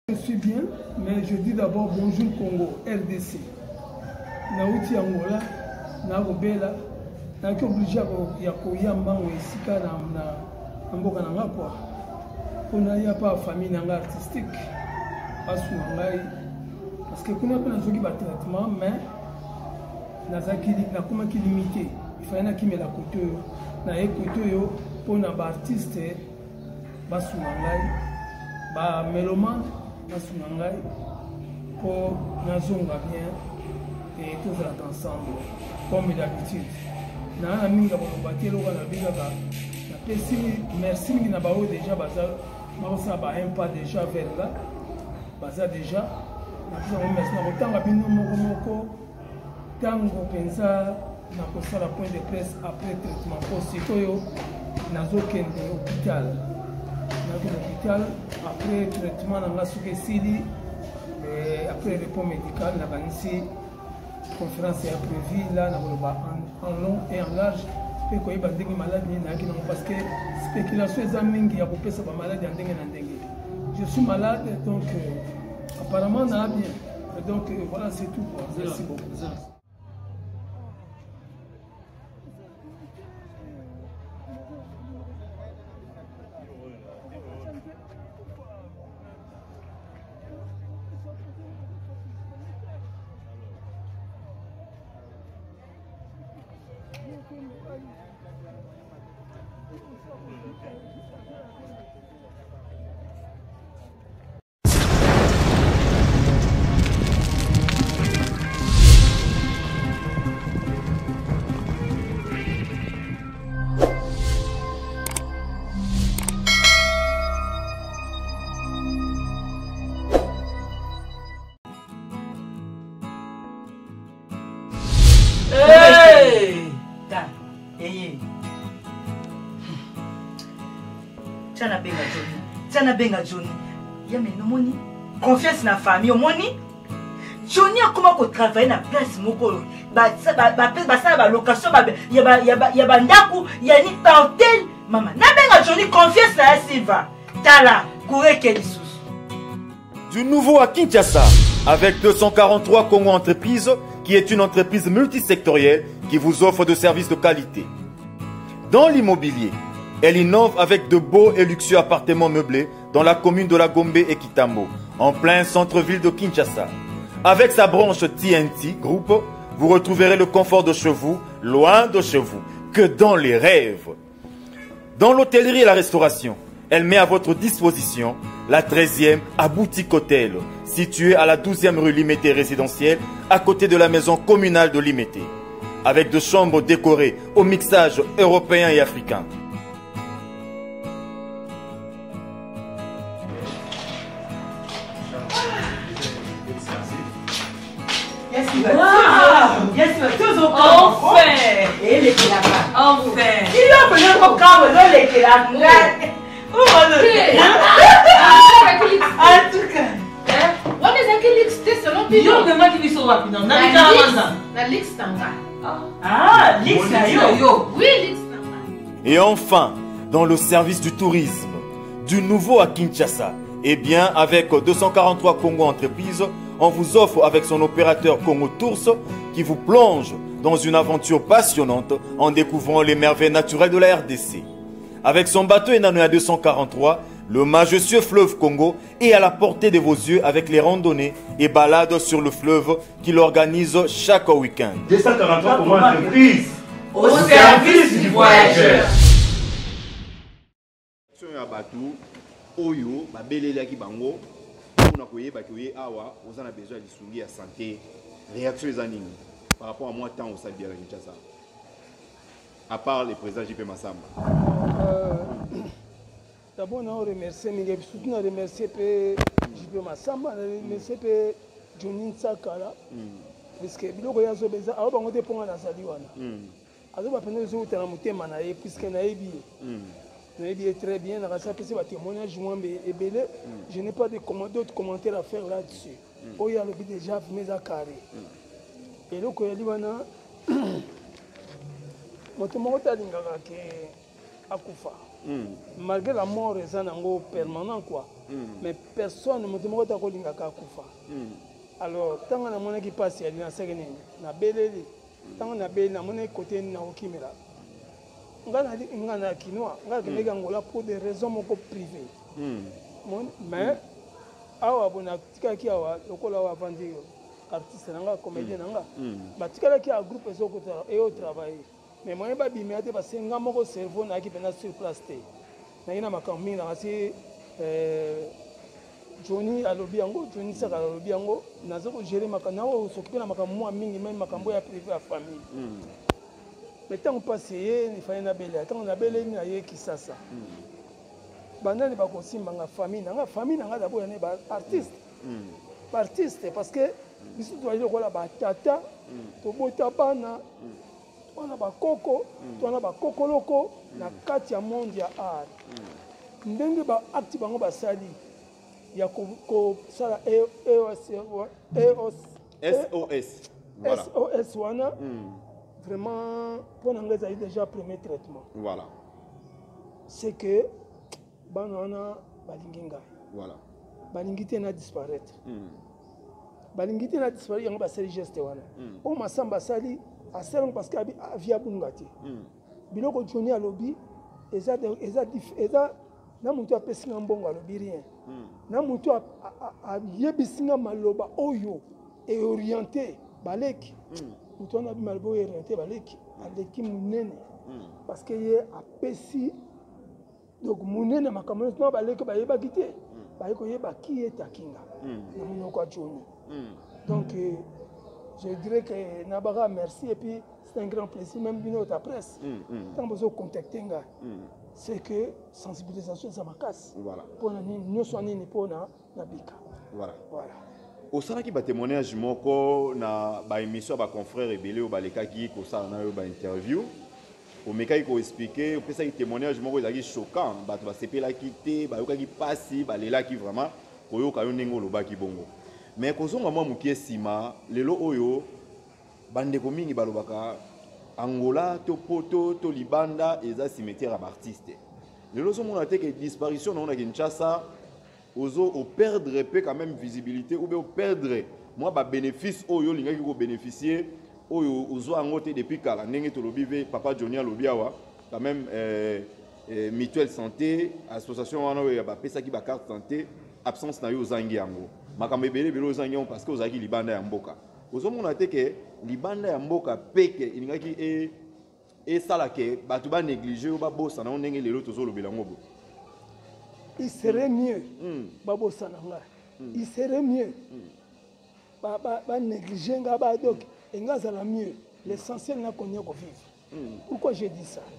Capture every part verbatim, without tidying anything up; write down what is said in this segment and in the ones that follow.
Je suis bien, mais je dis d'abord bonjour Congo, R D C. Nauti Angola, Nagobela, Naki obligé ya koyamba esika na na mboka na ngakwa. Kuna ya pas famille nanga artistique. Asu ngai parce que kuna pas nazoki ba traitement mais nazaki na kuma ki limité. Il fallait na kimela koto na ekoto yo pona ba artiste basu ngai ba mélomane basu ngai pour nazonga bien et tous ensemble comme d'habitude. Na aminga ba batelo kana biga ba na pesi merci na ba déjà baza na ba un pas déjà vers là baza déjà na pesa merci na kotanga bino moko moko tango pensa na kosala point de presse après traitement positoyo nazokende hôpital na hôpital après traitement na ngasuke sili et après repos médical na kanisi conférence est prévue là en long et en large et quoi il va dire maladie parce que spéculation est mingi ya kopesa ba maladie en ndenge na ndenge. Je suis malade donc euh, apparemment na bien donc euh, voilà c'est tout quoi. Merci beaucoup. Tchana benga Johnny, Tchana benga Johnny. Ya mais non moni, confiance na famille, moni. Johnny a comment qu'on travaille na place moko. Ba ça ba ba ba ça ba location ba ya ba ya ba ya ba ndaku ya ni pantel. Maman, na benga Johnny confiance na Silva. Tala, courir quel sous. Du nouveau à Kinshasa avec deux cent quarante-trois Congo Entreprises qui est une entreprise multisectorielle qui vous offre de services de qualité. Dans l'immobilier, elle innove avec de beaux et luxueux appartements meublés dans la commune de la Gombe et Kitambo, en plein centre-ville de Kinshasa. Avec sa branche T N T Group, vous retrouverez le confort de chez vous, loin de chez vous, que dans les rêves. Dans l'hôtellerie et la restauration, elle met à votre disposition la treizième à Boutique Hôtel, située à la douzième rue Limité résidentielle, à côté de la maison communale de Limité, avec de chambres décorées au mixage européen et africain. Wow! Yes, toujours enfin! Et les là-bas. Enfin! Il y a besoin de câble, les là-bas. Oh, en tout cas. On est à quel lix c'est selon Ils ont demandé qu'ils sont rapides. La lix tanga. Ah, lix yo. Oui, lix tanga. Et enfin, dans le service du tourisme, du nouveau à Kinshasa, et bien avec deux cent quarante-trois Congo Entreprises, on vous offre avec son opérateur Congo Tours qui vous plonge dans une aventure passionnante en découvrant les merveilles naturelles de la R D C. Avec son bateau Enanoya deux cent quarante-trois, le majestueux fleuve Congo est à la portée de vos yeux avec les randonnées et balades sur le fleuve qu'il organise chaque week-end. deux cent quarante-trois Congo Entreprises, au service du voyageur. Oyo, babeleli ki bango, on a koyeba que awa, on a besoin de soigner la santé. Réaction les années par rapport à moi tant au stade de Kinshasa. À part le président J P Massamba. Euh, D'abord, on remercie, mais surtout on remercie J P Massamba, on remercie Johnny Nsakala, parce que biloko ya zo beza, awa bango te ponga na sali wana. Azo ba pena zo utana mutema na ye puisque na yebi. Je dis très bien, dans témoignage, je n'ai pas d'autres commentaires à faire là-dessus. Il y a déjà mes à carré. Et donc, il y a un peu de malgré la mort eza nango permanent quoi mais personne moto moko takolingaka akufa alors ntango namonaki mpasi yali naseke nini nabeleli ntango nabeli namonaki kote nini nakokimela nga na kinois nga nakendeki angola pour des raisons moko privé mais awa bo natikaki awa lokola awa avandi artiste nanga comédien nanga batikalaki a groupe eotravaille mais moye babimela te parce nga moko cerveau nayaki mpena sur place te nayi na makambo mingi nakasi Johnny alobi yango Johnny saka alobi yango naza kogere makambo nao s'occuper na makambo mwa mingi même makambo ya privé ya famille mais ntango mpasi ye nifai nabele ntango nabeleli na ye kisasa banani bakosimbanga famille nanga famille nanga dabord yane baartiste baartiste parce que biso toali lokola batata tobota bana twana bakoko twana bakokoloko na kati ya monde ya art ndenge baacte bango basali ya kosala S O S wana vraiment pour nga ezali déjà premier traitement voilà c'est que bana wana balingi ngai voilà balingi te na disparaître balingi te na disparaître yango basali geste wana o masamba asali asalango parce que avi abunga te biloko Johnny alobi eza eza na moto apesi nga mbongo alobi rien na moto ayebisi nga maloba oyo eorienté baleki moto wana abi maloba oyo orienté baleki aleki monene parce que ye apesi donc monene makambo nyonso na baleki bayebaki te baye koyeba ki etakinga na monoko ya Johnny donc je dirais que Nabara merci et puis c'est un grand plaisir même bino ta presse tant besoin contacter nga c'est que sensibilisation ça m'acasse voilà pour na nous soigner ni pour na nabika voilà voilà au sala ki ba témoignage moko na ba émission ba confrères ebele o balekaki ko sala na yo ba interview o mekai ko expliquer o pesa ki témoignage moko ezaki choquant bato ba sepela ki te ba yokaki pasi ba lela ki vraiment ko yoka yo ndenge olobaki bongo mais kozonga mwa mukie sima lelo oyo bandeko mingi balobaka Angola to poto to libanda eza cimetière ya artiste lelo so mona te que disparition na Kinshasa ozo o perdre pe quand même visibilité ou bien o perdre moi ba bénéfice oyo lingaki ko bénéficier oyo ozo angote depuis kala ndenge to lobi papa Johnny alobiawa quand même euh, euh, mutuelle santé association wana oyo ba pesa ki ba carte santé absence na yo zangi yango makambo ebele belo zangi yango parce que ozaki libanda ya mboka ozo mona te que libanda ya mboka peke ilingaki e e sala ke batu ba négliger ba bossa na ndenge lelo tozo lobela ngo bo il serait mieux ba bossa na nga il serait mieux ba ba ba négliger nga ba donc enga za la mieux l'essentiel na konya ko vivre pourquoi j'ai dit ça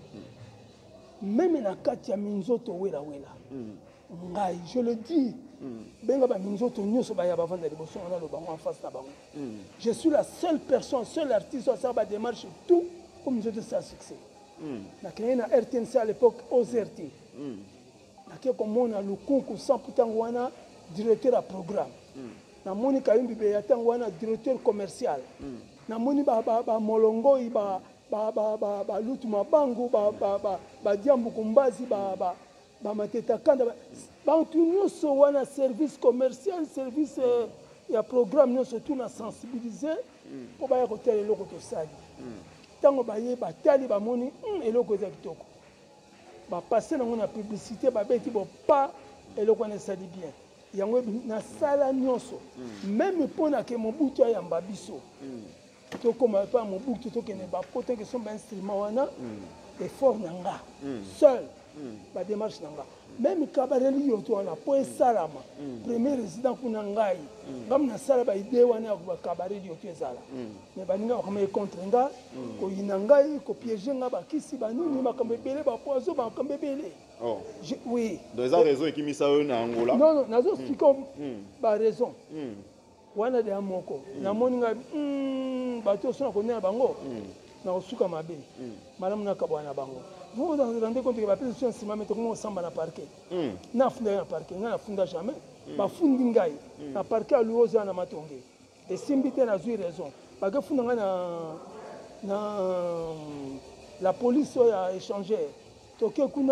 même na kati ya minzoto wela wela ngai je le dis benga ba minzoto nyoso ba ya ba vanda liboso na lo bango en face na bango je suis la seule personne seul artiste à faire ba démarche tout comme minzoto ça succès na créé na R T N C à l'époque O Z R T na ke komona lukunku cent pourcent wana directeur à programme na moni kayumbi be ya tango wana directeur commercial na moni ba ba, ba molongo ba ba ba ba, ba lutu mabangu ba ba ba, ba diambu kumbazi ba ba ba mateta kanda ba bantu nyonso wana service commercial service euh, ya programme nyonso tout na sensibiliser po ba ya kotela eloko tosali tango ba ye ba tali ba moni eloko eza kitoko ba passer nango na publicité ba beti bo pa eloko na sali bien yango na sala nyonso même pona ke mobutu ayamba biso to koma pa mobutu to kene ba pote ke son instrument wana effort nanga seul ba démarche nanga même kabareli yoto wana po esalama premier résident kuna ngai ngam na sala ba idée wana ba kabareli yoto ezala mais baninga bakama contre nga ko yina ngai ko piéger nga ba kisi ba nini makambe belé ba poison ba makambe belé oh oui donc eza raison ekimisa yo na Angola non non nazo expliquer ba raison wana de amoko na moni nga bato sona ko na bango na osuka mabe malamu na kabwana bango vous vous rendez compte que la personne si m'a comment samba na parquet na funda na parquet na funda jamais ba fundi ngai na parquet a luoza na matonge et simbité na zui raison ba ga funda na na la police a échangé toke kuna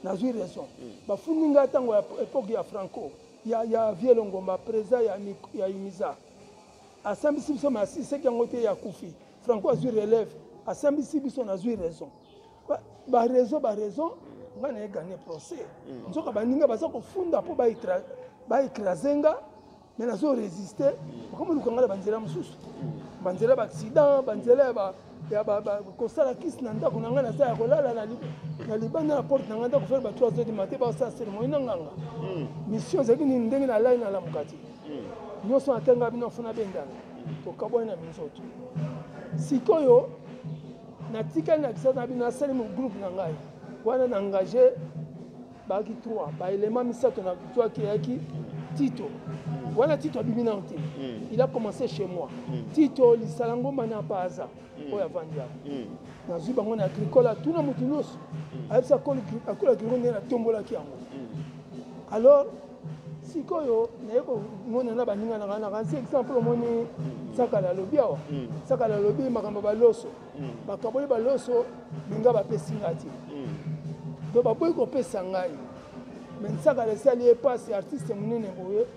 nazwi raison bafundi nga ntango ya époque ya Franco ya ya Vieux Longomba président ya ya Imiza asambisi biso masisi yango te ya kufi Franco azwi relève asambisi biso nazwi raison ba, ba raison ba raison nga na gagné procès nzoka baninga baza kofunda po ba itra ba écrasenga mais nazo résister comme lukanga banzela mususu banzela ba accident banzela ba ya ba kosala kisi na ndako na nga na za ya kolala na na libanda na porte na nga ndako faire ba trois heures du matin ba sa cérémonie na nganga mission zaki ni ndenge na line na la mukati nyonso atenga bino funa bendana to kabona na minzoto sikoyo na tika na bisa na bino asali mu groupe na ngai wana na engagé ba ki trois ba élément misato na toi qui yaki Tito wana Tito abimina onte il a commencé chez moi Tito lisalango mana paza oya vandia na zuba ngona agricole tuna mutunos aisa ko akola kironde na tombola kiango alors sikoyo nayeko ngona na baninga na kana kansi exemple moni saka la lobi awa saka la lobi makambo baloso bakaboli baloso binga bapesingati do baboyi ko pesa ngai mais saka la sali passe artiste munene boye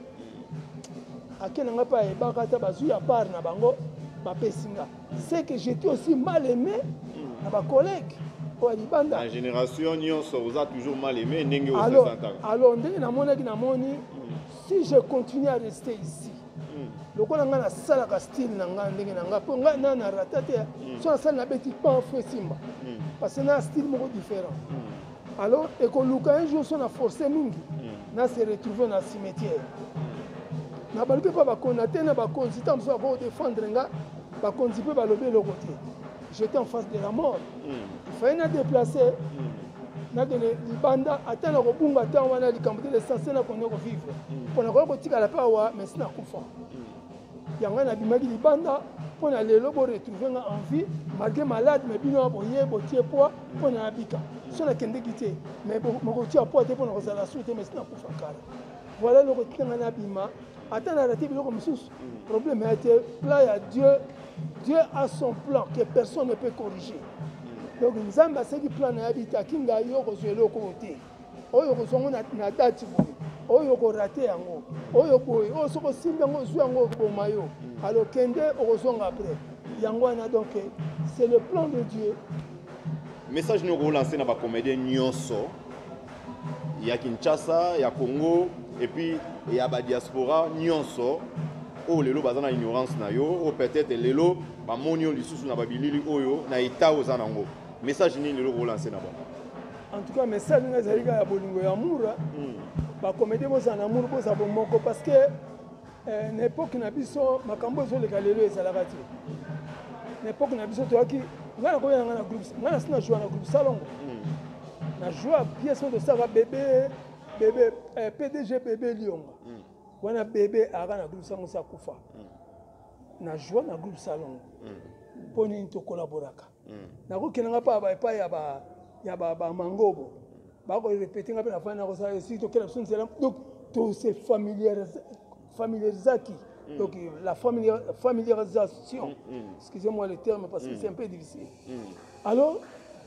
akena nga pa ebaka ta bazui à part na bango bapesinga c'est que j'étais aussi mal aimé na ba collègue o libanda la génération nyonso oza toujours mal aimé ndenge o alors sentaka alors ndenge na monaki na moni si je continue à rester ici lokola nga na sala ka style na nga ndenge na nga po nga na na ratate so na sala na beti pas feu simba parce que na style moko différent alors et que luka un jour son a forcé mingi na se retrouver na cimetière na baluki pa bakonate na bakonzi ntango mosusu ako défendre nga bakonzi mpe balobi eloko te j'étais en face de la mort il fallait na déplacer nakende libanda ata na kobunga ntango wana likambo te l'essentiel na konde kovivre mpo na koya kotikala mpe awa mais si nakufa yango nabimaki libanda mpo na lelo boretrouve nga en vie malgré malade mais bino boye botie poids mpo na nabika so nakendeki te mais mokotia poids te mpo na kozala su te mais si nakufa kala voilà eloko tikanga nabima attends la raté biloko mususu problème a été plat à Dieu Dieu a son plan que personne ne peut corriger donc nzamba c'est qui plan na habita kinga yo ko zelo ko te oyo ko zongo na na date boye oyo ko raté yango oyo boye o soko simba ngo zu yango ko mayo alors kende o zonga après yango na donc c'est le plan de Dieu message nous relancer na ba comédien nyonso ya Kinshasa ya Congo et puis il y a la diaspora nyonso o lelo bazana ignorance na yo o peut-être lelo ba monio lisusu na babilili oyo na eta ozanango message ni lelo relancer na ba en tout cas message nga zalika ya bolingo ya mura ba comédie bo sana mura bo sa bomoko parce que euh, n'époque na biso makambo zo le kalelo ezalaka ti n'époque na biso to aki ngana ko yana na groupe ngana sina jouer na groupe salongo na jouer pièce de ça bébé bébé euh, P D G bébé Lionga wana bébé aga na groupe sango sa kufa na joie na groupe salon poni to collaboraka na ko kenanga pa ba pa ya ba ya ba ba mangobo ba ko répéter nga na fana ko sa si to kela sun selam donc to se familiariser familiarisaki donc la familiarisation excusez-moi le terme parce que c'est un peu difficile alors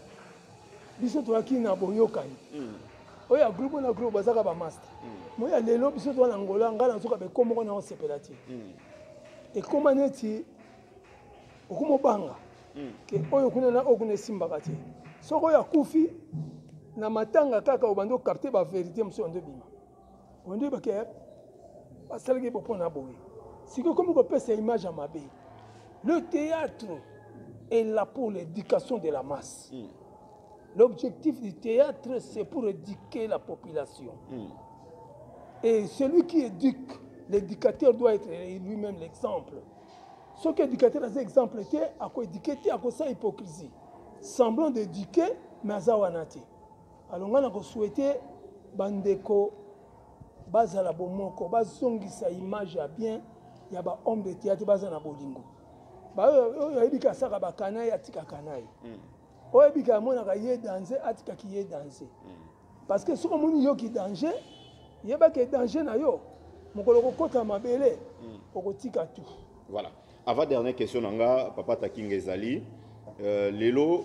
biso to akina boyokani oya groupe na groupe bazaka ba master moya lelo biso to na ngola ngala nzoka be komo na osepelati e koma neti okumo banga ke oyo kuna na okune simba kati soko ya kufi na matanga kaka obando capter ba vérité mso ndo bima ondo ba ke basalaki bo pona boye siko comme ko pesa image à mabe le théâtre est là pour l'éducation de la masse. L'objectif du théâtre, c'est pour éduquer la population. Mm. Et celui qui éduque, l'éducateur doit être lui-même l'exemple. Ce qui éducateur a cet exemple, c'est à quoi éduquer, à quoi ça hypocrisie. Semblant d'éduquer, mais à zawanati. Alors on a souhaité bandeko, bazala bomoko, bazongi sa image à bien, il y a ba homme de théâtre, bazana bolingo. Ba yo yo ebika saka ba kanai atika kanai. Oye bika mona ka ye danser atika ki ye danser parce que soko moni yo ki danger yeba ke danger na yo mokolo ko kota mabele okotika tout. Voilà, avant dernière question nanga papa Takinga ezali euh, lelo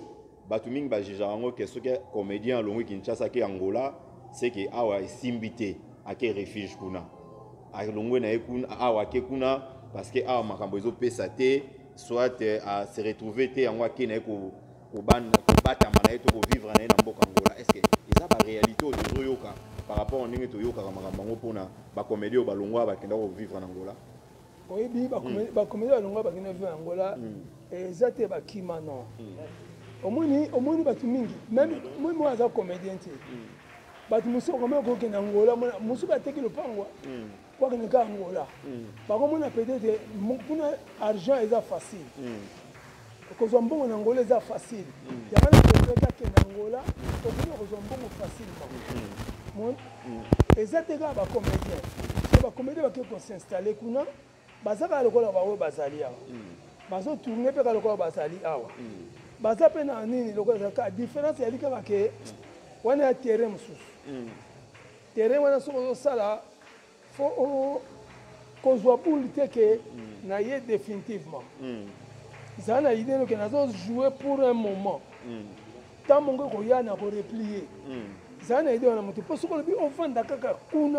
bato mingi bajijaka yango ke soki comédien alongwi Kinshasa ake Angola c'est que awa esimbi te ake refuge kuna alongwe na ye kuna awa ake kuna parce que awa makambo ezopesa te soit à se retrouver te yango ake na ye kobatama na ye to kovivre na ye na mboka Angola. Est ce que eza baréalité oyo tozoyoka par rapport a ndenge toyokaka makambo yango mpona bacomédie oyo balongwa bakenda kovivre na Angola? oyebi bacomédie balongwa bakenda vivre na Angola eza te bakima non. omoni omoni bato mingi même moi moi aza comédien te bato mosusu bakomona kokende Angola mosusu bateki lopangwa kokende ka Angola bakomona peut-être kuna argent eza facile kozwa mbongo na Angola eza facile yango na kokende Angola okende kozwa mbongo facilement eza te kaka bacomédien so bacomédien bakei kosinstalle kuna bazaka lokola baoyo bazali awa bazotourne mpe ka lokola bazali awa baza pe na nini lokola ka différence yali kaka ke wana ya terrain mosusu terrain wana soki ozosala fo kozwa boule te ke na ye définitivement ezala na idée noke nazojouer pour un moment ntan mongo koya na koreplier ezala na idée wana moto mpo soki olobi ovanda kaka kuna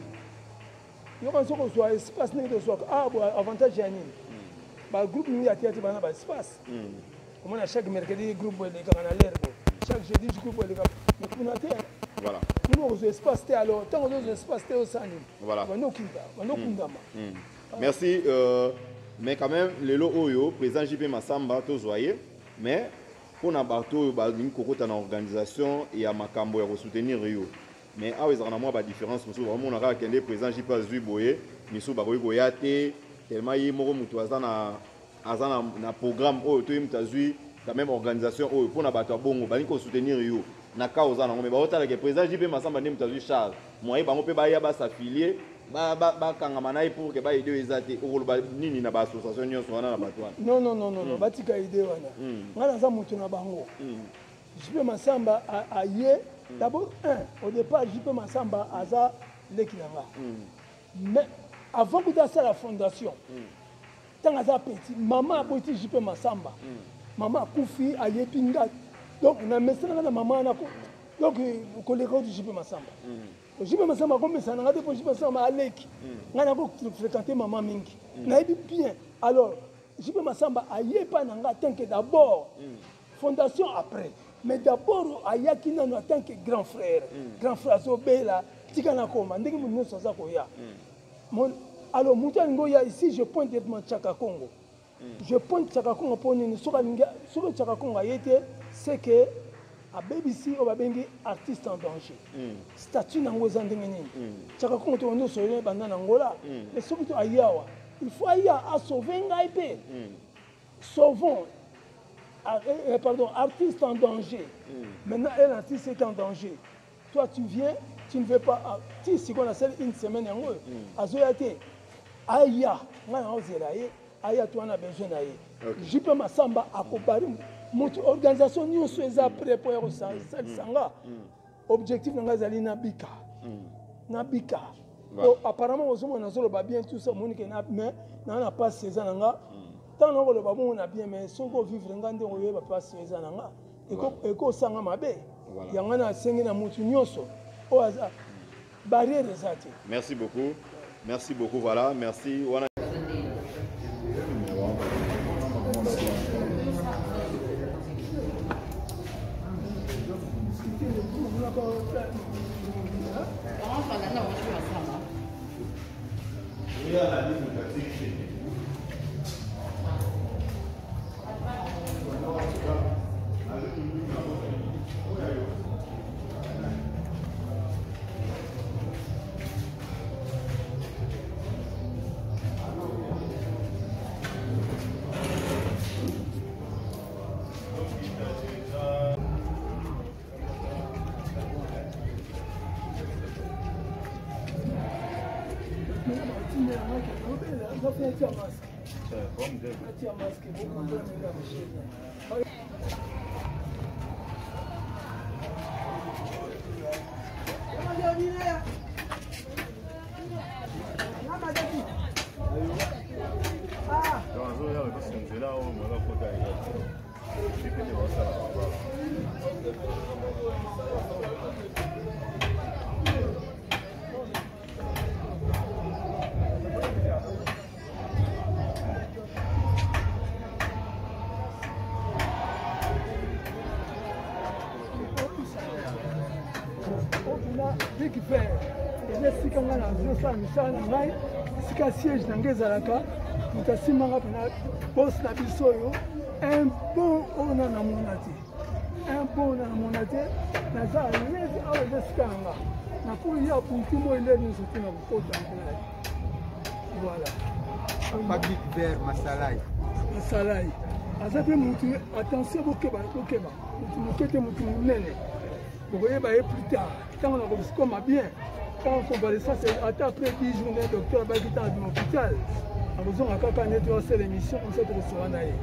yoka soki ozwa espace ndenge tozwaka ah avantage ya nini bagroupe mingi atia te bana baespace omona chaque mercredi groupe elekaka na l'air chaque jeudi groupe elekaka mais kuna te voilà kuna kozwa espace te alors ntango ozozwa espace te osani voilà bandokinda bandokundama merci euh, mais quand même lelo oyo président J P Massamba tozwa ye mais mpona bato oyo balingi kokota na organisation ya makambo ya kosoutenir yo mais awa ezalaka na mwa badifférence mosusu bakomona kaka kende président J P azwi boye misusu bakoki koya te tellement ye moko moto aza na aza na, na programme oyo to ye moto azwi quand même organisation oyo mpona bato ya bongo balingi kosoutenir yo na ka oza nango mais baotalaka président J P Massamba nde moto azwi charge moye bango mpe baya basafilie bakangama na ye pour ke baide oyo eza te okoloba nini na baassociation nyonso wana na bato wana? non non non non batika ide wana nga naza moto na bango J P Massamba aye d'abord un au départ J P Massamba aza leki na nga mais avant kuta asala la fondation ntango aza petit mama aboti J P Massamba mama akufi ayebi nga donc na mesana nga na mama wana donc koleka oti J P Massamba J P Massamba akomesana nga te po J P Massamba aleki nga nako fréquenter mama mingi nayebi bien alors J P Massamba ayepa na nga tant que d'abord fondation après mais d'abord ayaki nano en tant que grand frère grand frère azobela tika na koma ndenge moto nyonso aza koya alors moto alingi oya ici je pointe directement Tchaka Congo je pointe Tchaka Congo mpo nini soki Tchaka Congo aye te c'est que abebisi oyo babengi artiste en danger statut nango eza ndenge nini Tchaka Congo to nyonso oyo banda na Angola mais soki to aye awa il faut aya asauve ngai mpe sauvons Euh, pardon, artiste en danger. Mm. Maintenant, un artiste est en danger. Toi, tu viens, tu ne veux pas. Tu sais qu'on a une semaine en haut. Azoyate, Aya, Aya, tu en as besoin d'aller. J P Massamba, à Kobari, notre organisation, nous sommes prêts pour y sanga. Objectif, nous avons na Bika. Nabika. Apparemment, on a bien tout ça, mais on n'a pas ces ans. Tant que le babou on a bien mais si on vivre en Gandhi on va passer les années et qu'on s'en a mabe il y a un cinq na mutu nyonso au hasard barrière des athées. Merci beaucoup, merci beaucoup, voilà, merci. Ah, Big Fair. Eza sika nga na zosala misala na ngai sika siège na ngai ezalaka moto asimanga mpena bos na biso oyo un bon oyo na namona te un bon oyo na namona te naza alezi awa eza sika na nga nakoli ya puntu moi nde nyonso te na kokota mpena voilà Big Fair Masalai Masalai aza mpe motu attention bokeba bokeba motu moke te motu monene bokoyeba ye plus tard ntango na kobisikoma bien quand convalescence ata après dix jours le docteur abaki ta na hôpital akozonga kaka neti wasala émission comme ça tokosoba na ye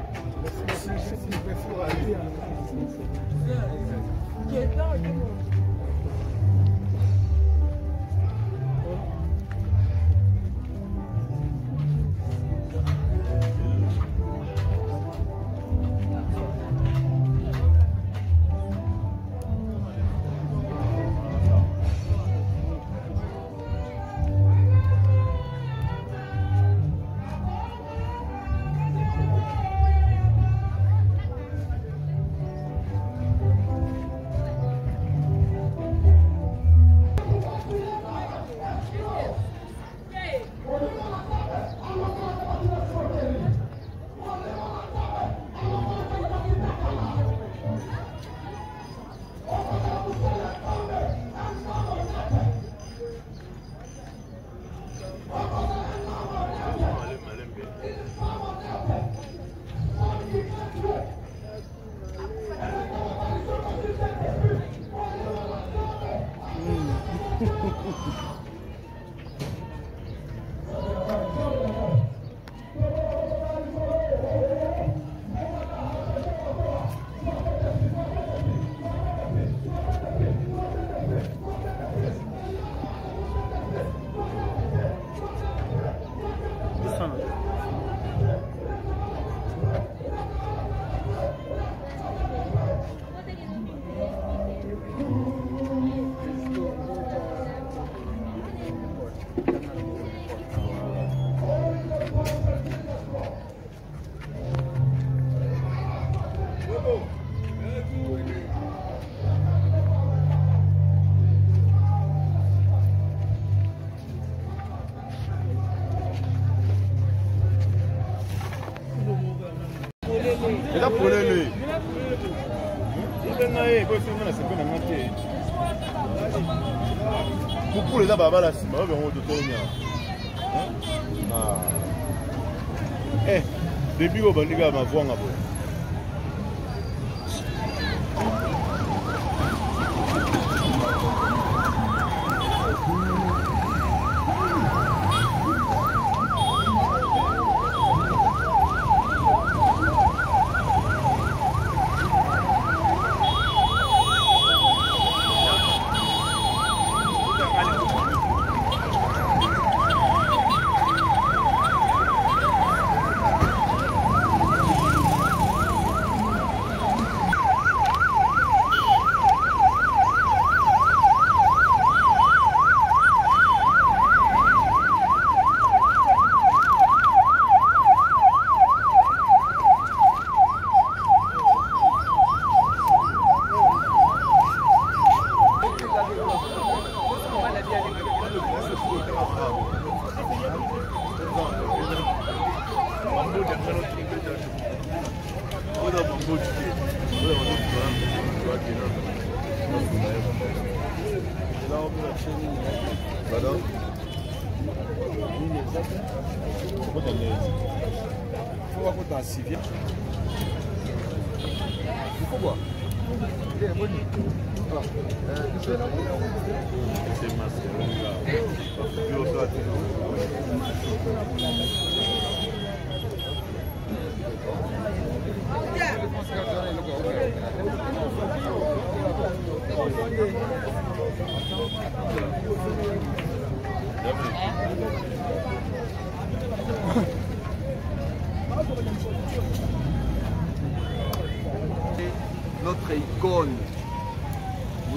eza polele ngai bosenga na sepe na nga te kukulu eza babala nsima oyo bango totonya eh depuis oyo bandika ya mavwanga boye Notre icône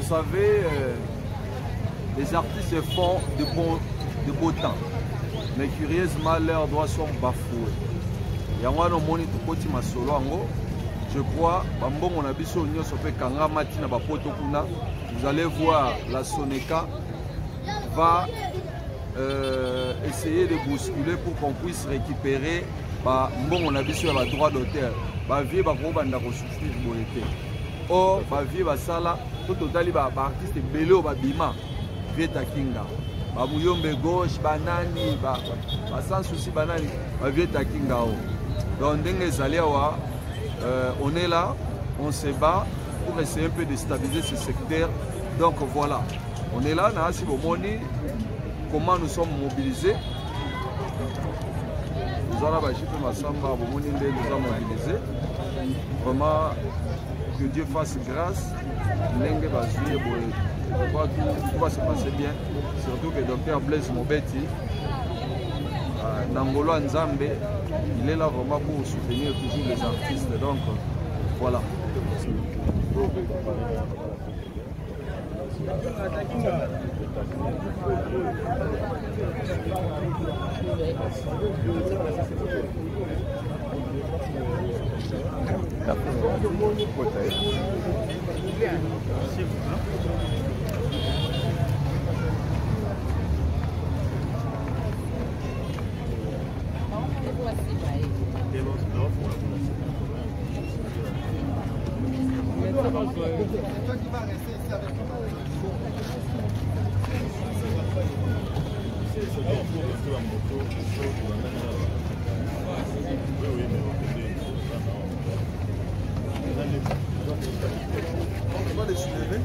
savez, euh, les artistes font de, bon, de beau temps. Mais curieusement, leurs droits sont bafoués. Et en on moni tukoti masolo ango. Je crois, bambongo na biso nyonso pe kanga matina ba poto kuna. Vous allez voir la Soneca va euh, essayer de bousculer pour qu'on puisse récupérer ba mbongo na biso ya ba droit d'auteur. Ba vie ba ko banda ko souffrir boyete. Or ba vie ba sala to totali ba artiste belé ba bima Vieta Kinga. Ba muyombe gauche banani ba ba sans souci banani ba Vieta Kinga o. Donc euh, on est là, on se bat pour essayer un peu de stabiliser ce secteur. Donc voilà, on est là, si vous voyez comment nous sommes mobilisés. Nous allons nous mobilisés. Vraiment, que Dieu fasse grâce. Je crois que tout va se passer bien. Surtout que le docteur Blaise Mobeti, Nangolo Nzambe, il est là vraiment pour soutenir toujours les artistes. Donc voilà. C'est toi qui vas rester ici avec moi. On va les soulever.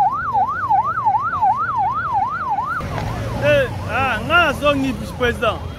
Président.